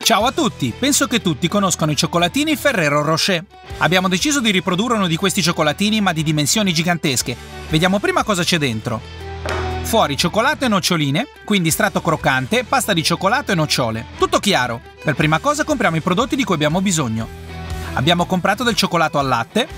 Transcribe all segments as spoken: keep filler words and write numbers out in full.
Ciao a tutti! Penso che tutti conoscono i cioccolatini Ferrero Rocher. Abbiamo deciso di riprodurre uno di questi cioccolatini ma di dimensioni gigantesche. Vediamo prima cosa c'è dentro. Fuori cioccolato e noccioline, quindi strato croccante, pasta di cioccolato e nocciole. Tutto chiaro. Per prima cosa compriamo i prodotti di cui abbiamo bisogno. Abbiamo comprato del cioccolato al latte,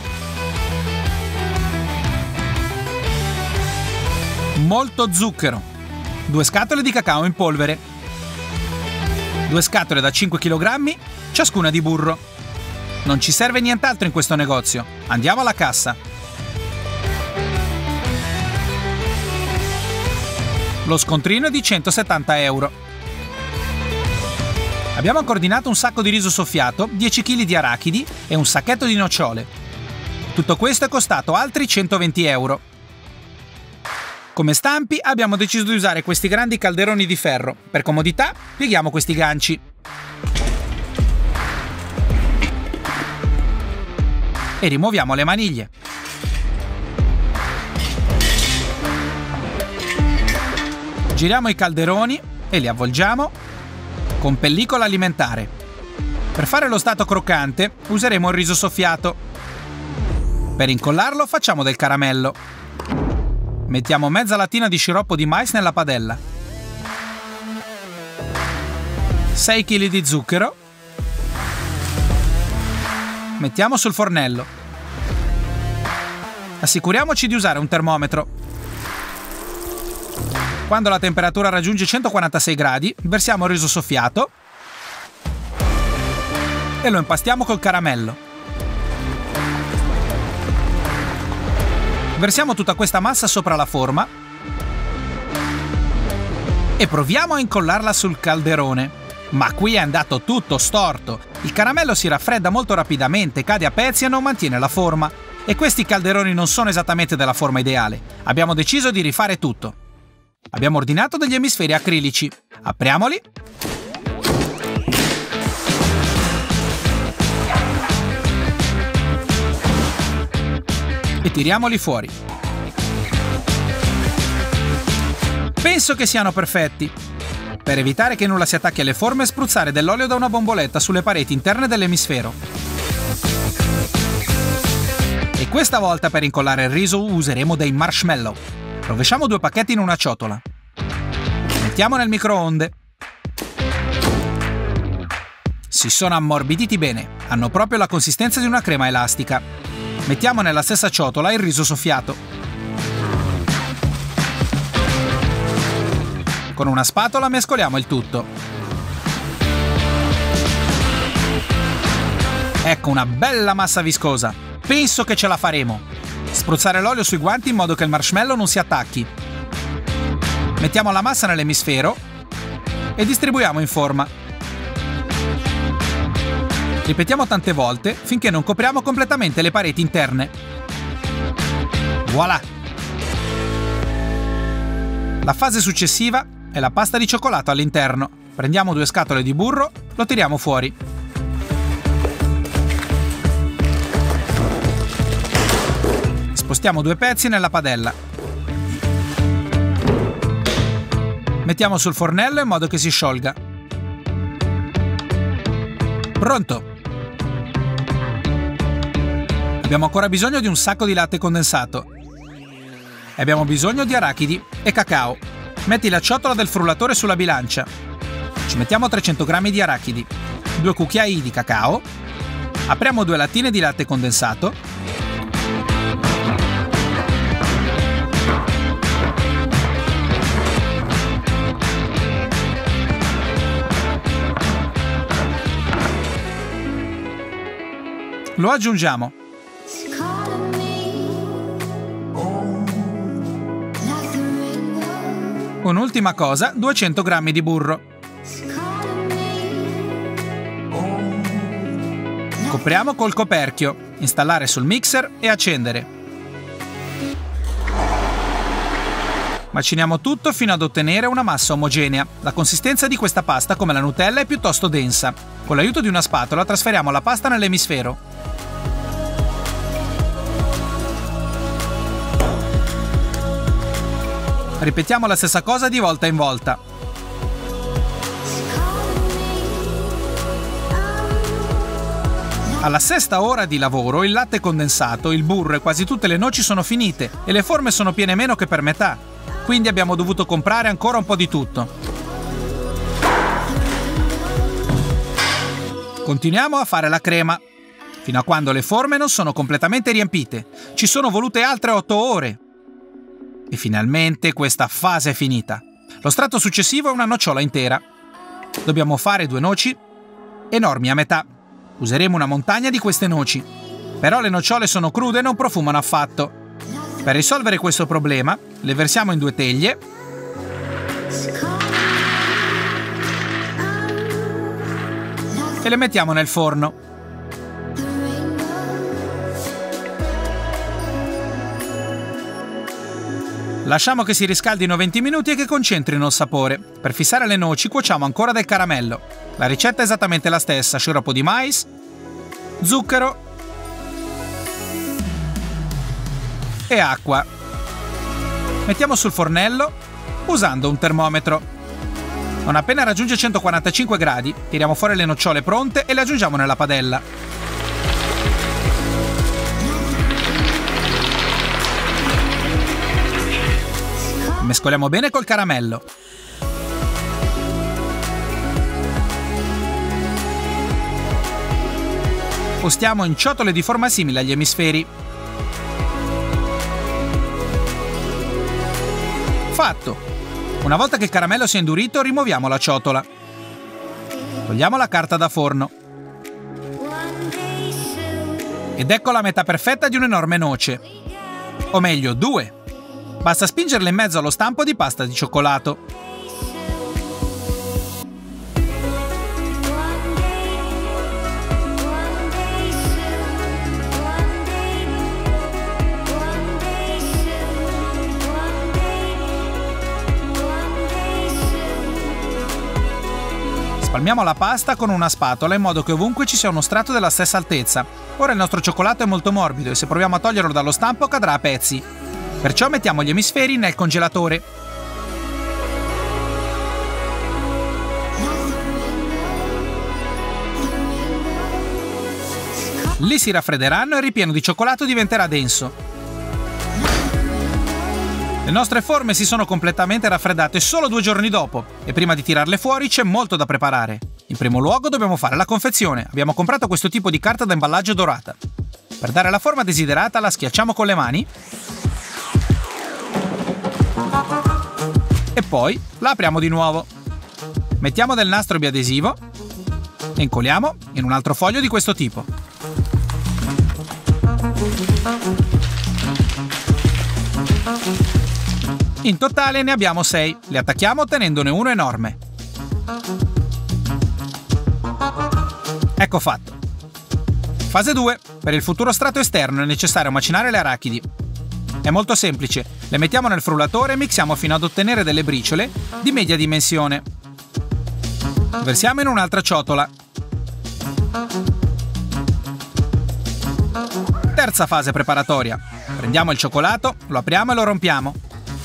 molto zucchero, due scatole di cacao in polvere, due scatole da cinque chilogrammi, ciascuna di burro. Non ci serve nient'altro in questo negozio. Andiamo alla cassa. Lo scontrino è di centosettanta euro. Abbiamo anche ordinato un sacco di riso soffiato, dieci chili di arachidi e un sacchetto di nocciole. Tutto questo è costato altri centoventi euro. Come stampi abbiamo deciso di usare questi grandi calderoni di ferro. Per comodità pieghiamo questi ganci. E rimuoviamo le maniglie. Giriamo i calderoni e li avvolgiamo con pellicola alimentare. Per fare lo strato croccante useremo il riso soffiato. Per incollarlo facciamo del caramello. Mettiamo mezza lattina di sciroppo di mais nella padella. sei chili di zucchero. Mettiamo sul fornello. Assicuriamoci di usare un termometro. Quando la temperatura raggiunge centoquarantasei gradi, versiamo il riso soffiato e lo impastiamo col caramello. Versiamo tutta questa massa sopra la forma e proviamo a incollarla sul calderone. Ma qui è andato tutto storto. Il caramello si raffredda molto rapidamente, cade a pezzi e non mantiene la forma. E questi calderoni non sono esattamente della forma ideale. Abbiamo deciso di rifare tutto. Abbiamo ordinato degli emisferi acrilici. Apriamoli. E tiriamoli fuori. Penso che siano perfetti. Per evitare che nulla si attacchi alle forme, spruzzare dell'olio da una bomboletta sulle pareti interne dell'emisfero. E questa volta per incollare il riso useremo dei marshmallow. Rovesciamo due pacchetti in una ciotola. Mettiamo nel microonde. Si sono ammorbiditi bene. Hanno proprio la consistenza di una crema elastica. Mettiamo nella stessa ciotola il riso soffiato. Con una spatola mescoliamo il tutto. Ecco una bella massa viscosa. Penso che ce la faremo. Spruzzare l'olio sui guanti in modo che il marshmallow non si attacchi. Mettiamo la massa nell'emisfero e distribuiamo in forma. Ripetiamo tante volte finché non copriamo completamente le pareti interne. Voilà! La fase successiva è la pasta di cioccolato all'interno. Prendiamo due scatole di burro, lo tiriamo fuori. Spostiamo due pezzi nella padella. Mettiamo sul fornello in modo che si sciolga. Pronto! Abbiamo ancora bisogno di un sacco di latte condensato. E abbiamo bisogno di arachidi e cacao. Metti la ciotola del frullatore sulla bilancia. Ci mettiamo trecento grammi di arachidi, due cucchiai di cacao. Apriamo due lattine di latte condensato. Lo aggiungiamo. Un'ultima cosa, duecento grammi di burro. Copriamo col coperchio, installare sul mixer e accendere. Maciniamo tutto fino ad ottenere una massa omogenea. La consistenza di questa pasta, come la Nutella, è piuttosto densa. Con l'aiuto di una spatola trasferiamo la pasta nell'emisfero. Ripetiamo la stessa cosa di volta in volta. Alla sesta ora di lavoro il latte è condensato, il burro e quasi tutte le noci sono finite e le forme sono piene meno che per metà. Quindi abbiamo dovuto comprare ancora un po' di tutto. Continuiamo a fare la crema, fino a quando le forme non sono completamente riempite. Ci sono volute altre otto ore. E finalmente questa fase è finita. Lo strato successivo è una nocciola intera. Dobbiamo fare due noci enormi a metà. Useremo una montagna di queste noci. Però le nocciole sono crude e non profumano affatto. Per risolvere questo problema, le versiamo in due teglie e le mettiamo nel forno. Lasciamo che si riscaldino venti minuti e che concentrino il sapore. Per fissare le noci cuociamo ancora del caramello. La ricetta è esattamente la stessa: sciroppo di mais, zucchero e acqua. Mettiamo sul fornello usando un termometro. Non appena raggiunge centoquarantacinque gradi, tiriamo fuori le nocciole pronte e le aggiungiamo nella padella. Mescoliamo bene col caramello. Postiamo in ciotole di forma simile agli emisferi. Fatto! Una volta che il caramello si è indurito, rimuoviamo la ciotola. Togliamo la carta da forno. Ed ecco la metà perfetta di un'enorme noce. O meglio, due. Basta spingerle in mezzo allo stampo di pasta di cioccolato. Spalmiamo la pasta con una spatola in modo che ovunque ci sia uno strato della stessa altezza. Ora il nostro cioccolato è molto morbido e se proviamo a toglierlo dallo stampo cadrà a pezzi. Perciò mettiamo gli emisferi nel congelatore. Lì si raffredderanno e il ripieno di cioccolato diventerà denso. Le nostre forme si sono completamente raffreddate solo due giorni dopo e prima di tirarle fuori c'è molto da preparare. In primo luogo dobbiamo fare la confezione. Abbiamo comprato questo tipo di carta da imballaggio dorata. Per dare la forma desiderata la schiacciamo con le mani e poi la apriamo di nuovo. Mettiamo del nastro biadesivo e incolliamo in un altro foglio di questo tipo. In totale ne abbiamo sei. Li attacchiamo tenendone uno enorme. Ecco fatto. Fase due. Per il futuro strato esterno è necessario macinare le arachidi. È molto semplice. Le mettiamo nel frullatore e mixiamo fino ad ottenere delle briciole di media dimensione. Versiamo in un'altra ciotola. Terza fase preparatoria. Prendiamo il cioccolato, lo apriamo e lo rompiamo.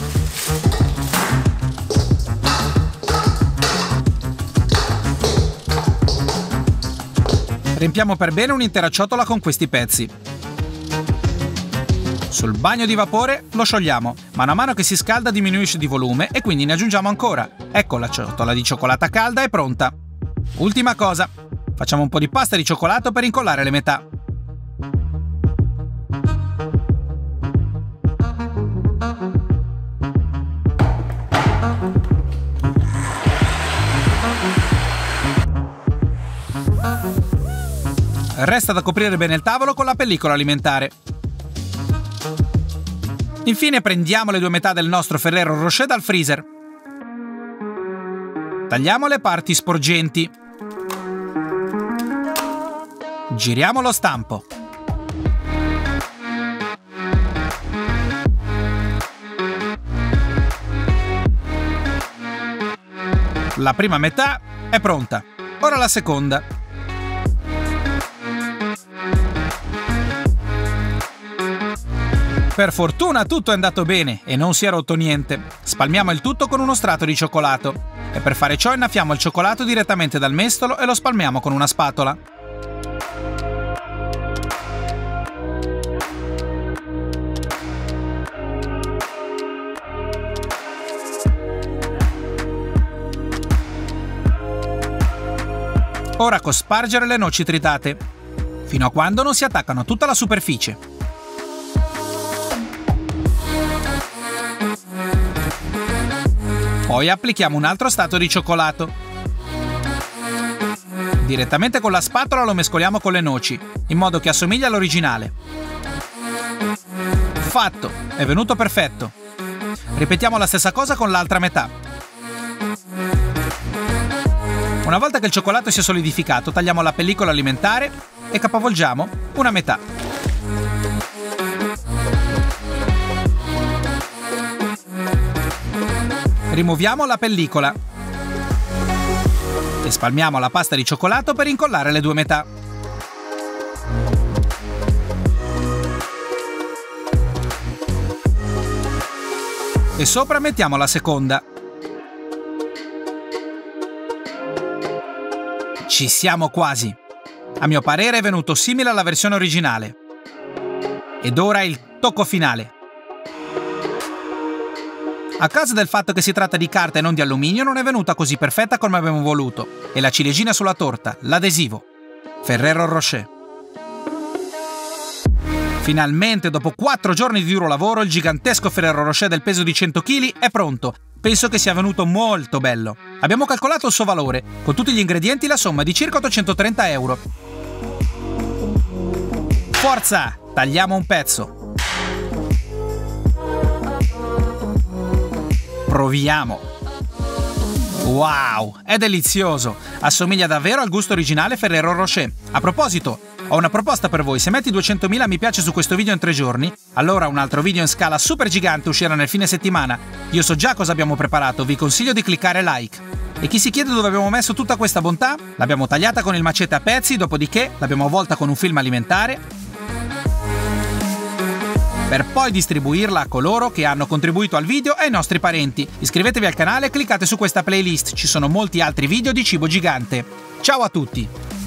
Riempiamo per bene un'intera ciotola con questi pezzi. Sul bagno di vapore lo sciogliamo. Mano a mano che si scalda diminuisce di volume e quindi ne aggiungiamo ancora. Ecco, la ciotola di cioccolata calda è pronta. Ultima cosa. Facciamo un po' di pasta di cioccolato per incollare le metà. Resta da coprire bene il tavolo con la pellicola alimentare. Infine prendiamo le due metà del nostro Ferrero Rocher dal freezer. Tagliamo le parti sporgenti. Giriamo lo stampo. La prima metà è pronta. Ora la seconda. Per fortuna tutto è andato bene e non si è rotto niente. Spalmiamo il tutto con uno strato di cioccolato e per fare ciò innaffiamo il cioccolato direttamente dal mestolo e lo spalmiamo con una spatola. Ora cospargere le noci tritate, fino a quando non si attaccano a tutta la superficie. Poi applichiamo un altro strato di cioccolato. Direttamente con la spatola lo mescoliamo con le noci, in modo che assomigli all'originale. Fatto! È venuto perfetto! Ripetiamo la stessa cosa con l'altra metà. Una volta che il cioccolato si è solidificato, tagliamo la pellicola alimentare e capovolgiamo una metà. Rimuoviamo la pellicola e spalmiamo la pasta di cioccolato per incollare le due metà. E sopra mettiamo la seconda. Ci siamo quasi. A mio parere è venuto simile alla versione originale. Ed ora il tocco finale. A causa del fatto che si tratta di carta e non di alluminio, non è venuta così perfetta come abbiamo voluto. E la ciliegina sulla torta, l'adesivo. Ferrero Rocher. Finalmente, dopo quattro giorni di duro lavoro, il gigantesco Ferrero Rocher del peso di cento chili è pronto. Penso che sia venuto molto bello. Abbiamo calcolato il suo valore. Con tutti gli ingredienti la somma è di circa ottocentotrenta euro. Forza! Tagliamo un pezzo. Proviamo. Wow, è delizioso! Assomiglia davvero al gusto originale Ferrero Rocher. A proposito, ho una proposta per voi. Se metti duecentomila mi piace su questo video in tre giorni, allora un altro video in scala super gigante uscirà nel fine settimana. Io so già cosa abbiamo preparato, vi consiglio di cliccare like. E chi si chiede dove abbiamo messo tutta questa bontà? L'abbiamo tagliata con il macete a pezzi, dopodiché l'abbiamo avvolta con un film alimentare per poi distribuirla a coloro che hanno contribuito al video e ai nostri parenti. Iscrivetevi al canale e cliccate su questa playlist, ci sono molti altri video di cibo gigante. Ciao a tutti!